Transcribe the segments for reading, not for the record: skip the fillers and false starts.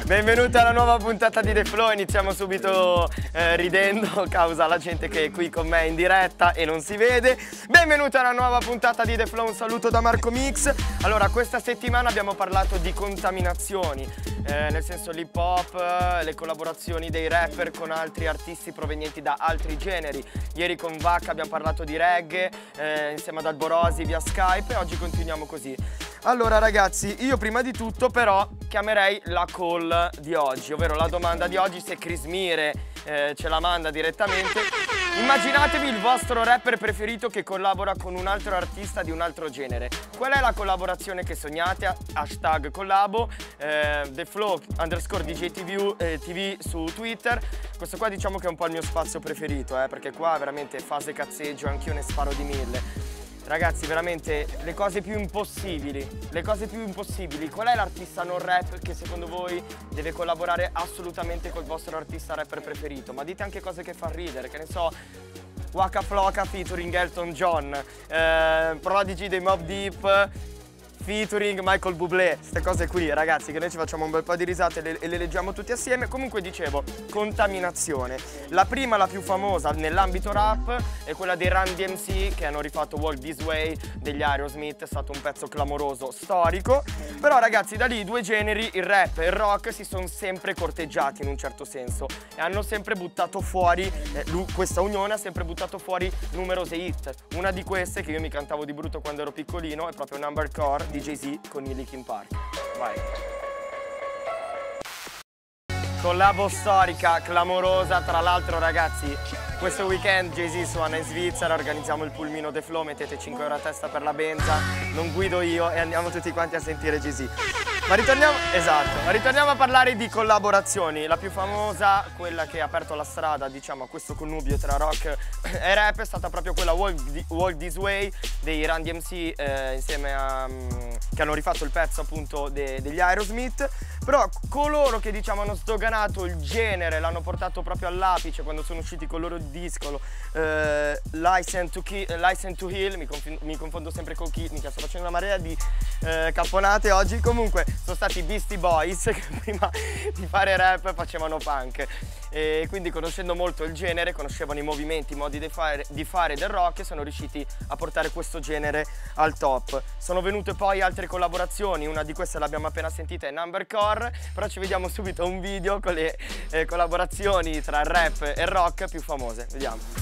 Benvenuti alla nuova puntata di The Flow, iniziamo subito ridendo causa la gente che è qui con me in diretta e non si vede. Benvenuti alla nuova puntata di The Flow, un saluto da Marco Mix. Allora, questa settimana abbiamo parlato di contaminazioni, nel senso l'hip hop, le collaborazioni dei rapper con altri artisti provenienti da altri generi. Ieri con Vacca abbiamo parlato di reggae, insieme ad Alborosi via Skype, e oggi continuiamo così. Allora ragazzi, io prima di tutto però chiamerei la call di oggi, ovvero la domanda di oggi, se Chris Mire ce la manda direttamente. Immaginatevi il vostro rapper preferito che collabora con un altro artista di un altro genere. Qual è la collaborazione che sognate? Hashtag collabo, TheFlow_DJTV su Twitter. Questo qua diciamo che è un po' il mio spazio preferito, perché qua veramente fase cazzeggio, anch'io ne sparo di 1000. Ragazzi, veramente le cose più impossibili, qual è l'artista non rap che secondo voi deve collaborare assolutamente col vostro artista rapper preferito? Ma dite anche cose che fa ridere, che ne so, Waka Flocka featuring Elton John, Prodigy dei Mobb Deep featuring Michael Bublé, queste cose qui ragazzi, che noi ci facciamo un bel po' di risate e le leggiamo tutti assieme. Comunque dicevo, contaminazione. La prima, la più famosa nell'ambito rap, è quella dei Run DMC che hanno rifatto Walk This Way degli Aerosmith, è stato un pezzo clamoroso, storico. Però ragazzi, da lì i due generi, il rap e il rock, si sono sempre corteggiati in un certo senso e hanno sempre buttato fuori, questa unione ha sempre buttato fuori numerose hit. Una di queste, che io mi cantavo di brutto quando ero piccolino, è proprio Number Core di Jay-Z con i Linkin Park. Vai. Collabo storica, clamorosa. Tra l'altro ragazzi, questo weekend Jay-Z suona in Svizzera, organizziamo il pulmino The Flow, mettete 5 euro a testa per la benza, non guido io e andiamo tutti quanti a sentire Jay-Z. Ma ritorniamo a parlare di collaborazioni. La più famosa, quella che ha aperto la strada, diciamo, a questo connubio tra rock e rap, è stata proprio quella Walk This Way dei Run DMC, insieme a che hanno rifatto il pezzo appunto degli Aerosmith. Però coloro che diciamo hanno sdoganato il genere, l'hanno portato proprio all'apice quando sono usciti con il loro disco, License to Heal, mi confondo sempre con chi, mica sto facendo una marea di caponate oggi. Comunque sono stati Beastie Boys che prima di fare rap facevano punk, e quindi conoscendo molto il genere, conoscevano i movimenti, i modi di fare del rock, e sono riusciti a portare questo genere al top. Sono venute poi altre collaborazioni, una di queste l'abbiamo appena sentita, è Number Core, però ci vediamo subito un video con le collaborazioni tra il rap e il rock più famose. Vediamo.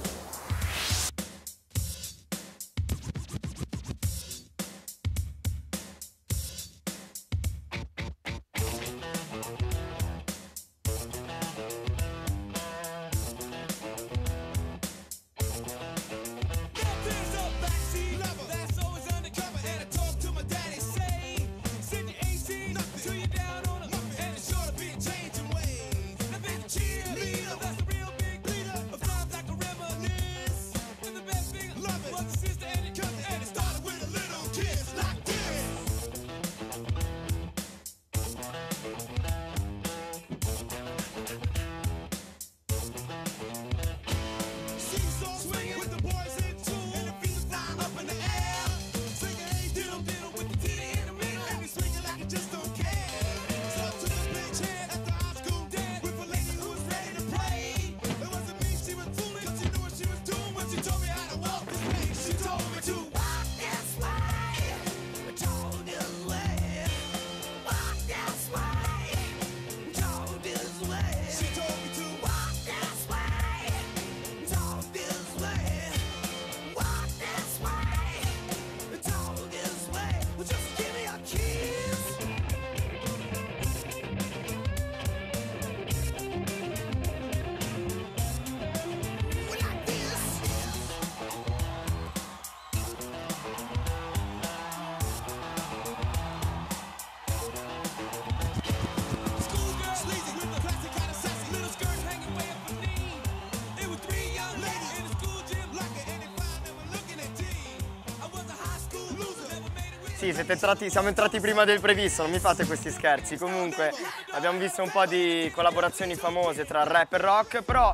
Sì, siamo entrati prima del previsto, non mi fate questi scherzi. Comunque abbiamo visto un po' di collaborazioni famose tra rap e rock, però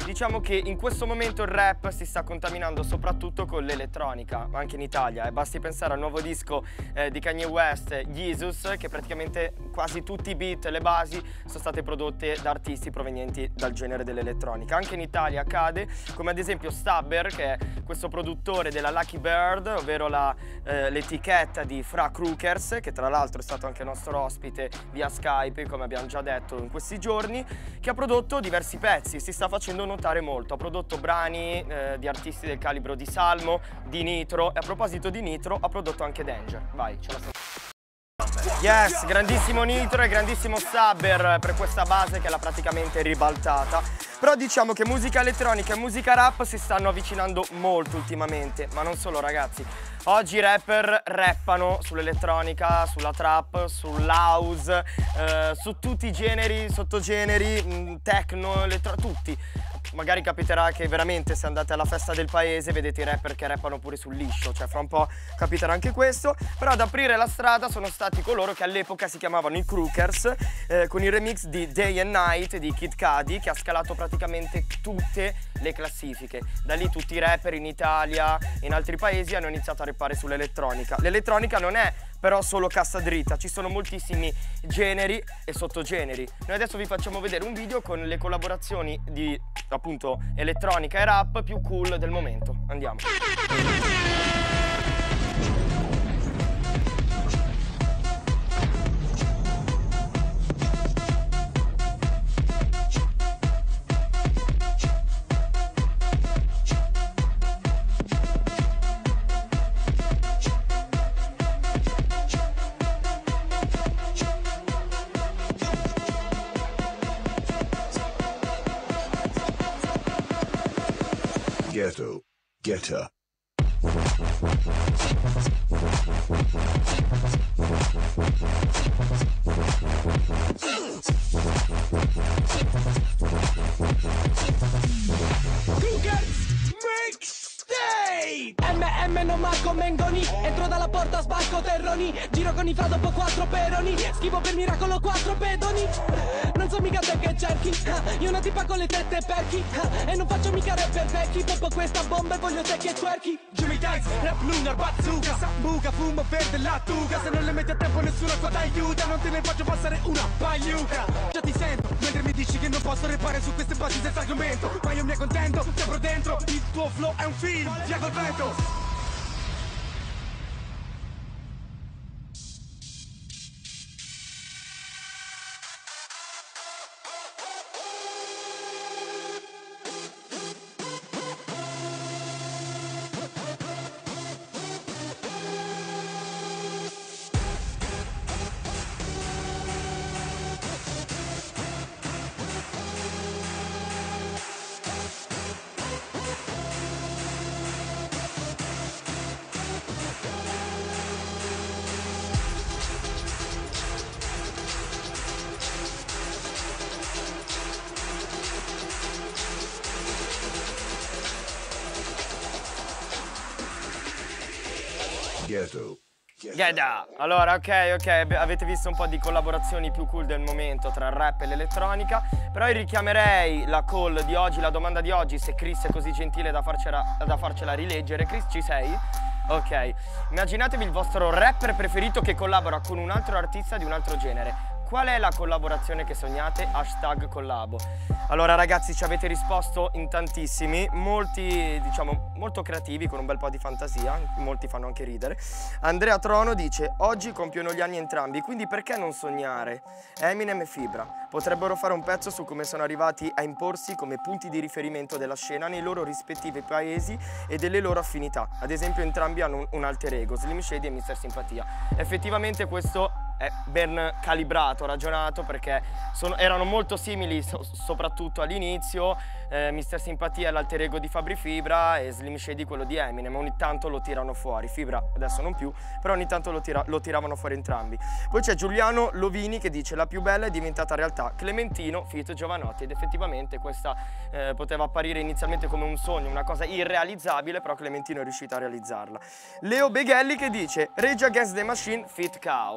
diciamo che in questo momento il rap si sta contaminando soprattutto con l'elettronica, anche in Italia. Basti pensare al nuovo disco di Kanye West, Jesus, che praticamente quasi tutti i beat e le basi sono state prodotte da artisti provenienti dal genere dell'elettronica. Anche in Italia accade, come ad esempio Stabber, che è questo produttore della Lucky Bird, ovvero l'etichetta di Fra Crookers, che tra l'altro è stato anche nostro ospite via Skype, come abbiamo già detto in questi giorni, che ha prodotto diversi pezzi, si sta facendo notare molto. Ha prodotto brani di artisti del calibro di Salmo, di Nitro, e a proposito di Nitro ha prodotto anche Danger. Vai, ce la sentiamo. Yes, grandissimo Nitro e grandissimo Stabber per questa base che l'ha praticamente ribaltata. Però diciamo che musica elettronica e musica rap si stanno avvicinando molto ultimamente, ma non solo, ragazzi. Oggi i rapper rappano sull'elettronica, sulla trap, sull'house, su tutti i generi, sottogeneri, techno, tutti. Magari capiterà che veramente se andate alla festa del paese vedete i rapper che rappano pure sul liscio, cioè fra un po' capiterà anche questo. Però ad aprire la strada sono stati coloro che all'epoca si chiamavano i Crookers, con il remix di Day and Night di Kid Cudi, che ha scalato praticamente tutte le classifiche. Da lì tutti i rapper in Italia e in altri paesi hanno iniziato a rappare sull'elettronica. L'elettronica non è però solo cassa dritta, ci sono moltissimi generi e sottogeneri. Noi adesso vi facciamo vedere un video con le collaborazioni di appunto elettronica e rap più cool del momento. Andiamo. Ghetto, getter. MM non Marco Mengoni, entro dalla porta sbarco terroni, giro con i fra dopo 4 peroni, schivo per miracolo 4 pedoni. Non so mica te che cerchi, io una tipa con le tette perchi, e non faccio mica rapper vecchi, poppo questa bomba e voglio te che twerky. Jimmy Dice, rap lunar, bazooka, sambuca, fumo verde, lattuga, se non le metti a tempo nessuno qua t'aiuta, non te ne faccio passare una pagliuca. Già ti sento, mentre mi dici che non posso repare su queste basi senza argomento, ma io mi accontento, ti apro dentro, il tuo flow è un film, via col vento. Ghetto. Ghetto. Allora, ok, avete visto un po' di collaborazioni più cool del momento tra il rap e l'elettronica, però io richiamerei la call di oggi, la domanda di oggi, se Chris è così gentile da farcela rileggere. Chris, ci sei? Ok, immaginatevi il vostro rapper preferito che collabora con un altro artista di un altro genere. Qual è la collaborazione che sognate? Hashtag collabo. Allora ragazzi, ci avete risposto in tantissimi, molti diciamo molto creativi, con un bel po' di fantasia, molti fanno anche ridere. Andrea Trono dice: oggi compiono gli anni entrambi, quindi perché non sognare? Eminem e Fibra potrebbero fare un pezzo su come sono arrivati a imporsi come punti di riferimento della scena nei loro rispettivi paesi e delle loro affinità. Ad esempio entrambi hanno un alter ego, Slim Shady e Mr. Simpatia. Effettivamente questo è ben calibrato, ragionato, perché erano molto simili soprattutto all'inizio. Mr. Simpatia è l'alter ego di Fabri Fibra e Slim Shady quello di Eminem. Ogni tanto lo tirano fuori, Fibra adesso non più, però ogni tanto lo tiravano fuori entrambi. Poi c'è Giuliano Lovini che dice: la più bella è diventata realtà, Clementino feat Giovanotti. Ed effettivamente questa poteva apparire inizialmente come un sogno, una cosa irrealizzabile, però Clementino è riuscito a realizzarla. Leo Beghelli che dice: Rage Against the Machine feat Chaos. Beh, Rage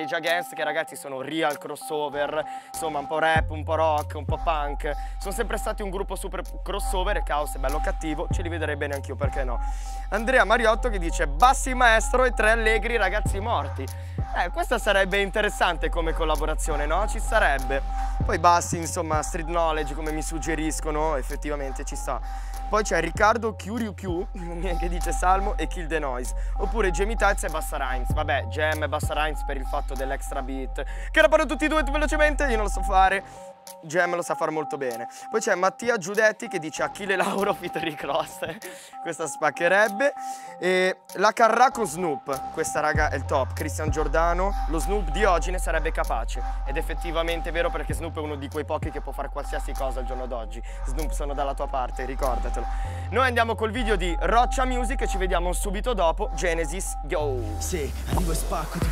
Rage Against, che ragazzi sono real crossover, insomma un po' rap, un po' rock, un po' punk. Sono sempre stati un gruppo super crossover e Caos è bello cattivo, ce li vedrei bene anch'io, perché no. Andrea Mariotto che dice bassi maestro e 3 allegri ragazzi morti. Questa sarebbe interessante come collaborazione, no? Ci sarebbe. Poi bassi, insomma, street knowledge come mi suggeriscono, effettivamente ci sta. Poi c'è Riccardo Kyuriu che dice Salmo e Kill the Noise. Oppure Jamie Tights e Bassa Rhymes. Vabbè, Jam e Bassa Rhymes per il fatto dell'extra beat. Che rappano tutti e due velocemente, io non lo so fare. Jam lo sa fare molto bene. Poi c'è Mattia Giudetti che dice Achille Lauro feat Rick Ross. Questa spaccherebbe. E la Carrà con Snoop. Questa raga è il top. Cristian Giordano. Lo Snoop di oggi ne sarebbe capace. Ed effettivamente è vero, perché Snoop è uno di quei pochi che può fare qualsiasi cosa al giorno d'oggi. Snoop, sono dalla tua parte, ricordatelo. Noi andiamo col video di Roccia Music e ci vediamo subito dopo. Genesis, go! Sì, arrivo e spacco.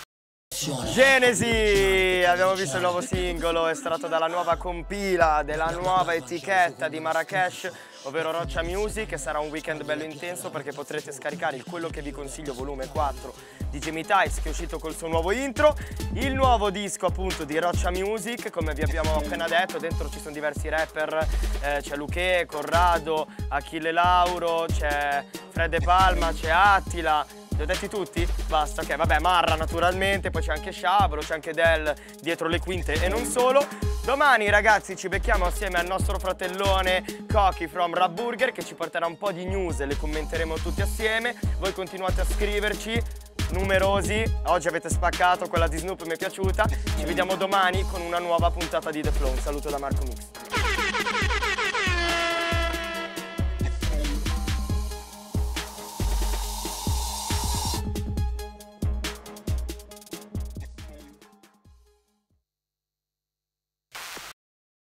Genesi, abbiamo visto il nuovo singolo estratto dalla nuova compila della nuova etichetta di Marrakesh, ovvero Roccia Music, che sarà un weekend bello intenso perché potrete scaricare il Quello che vi consiglio volume 4 di Jamie Tights, che è uscito col suo nuovo intro, il nuovo disco appunto di Roccia Music, come vi abbiamo appena detto. Dentro ci sono diversi rapper, c'è Luché, Corrado, Achille Lauro, c'è Fred De Palma, c'è Attila. Li ho detti tutti? Basta, ok, vabbè, Marra naturalmente, poi c'è anche Sciabro, c'è anche Del dietro le quinte e non solo. Domani ragazzi ci becchiamo assieme al nostro fratellone Cocky from Rap Burger, che ci porterà un po' di news e le commenteremo tutti assieme. Voi continuate a scriverci, numerosi, oggi avete spaccato, quella di Snoop mi è piaciuta. Ci vediamo domani con una nuova puntata di The Flow. Un saluto da Marco Mix.